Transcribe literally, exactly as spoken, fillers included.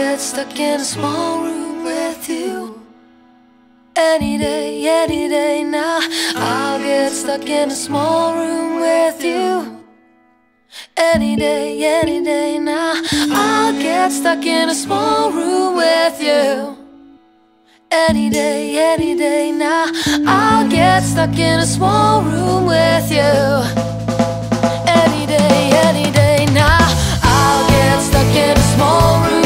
get stuck in a small room with you. Any day, any day now, I'll get stuck in a small room with you. Any day, any day now, I'll get stuck in a small room with you. Any day, any day now, I'll get stuck in a small room with you. Any day, any day now, I'll get stuck in a small room.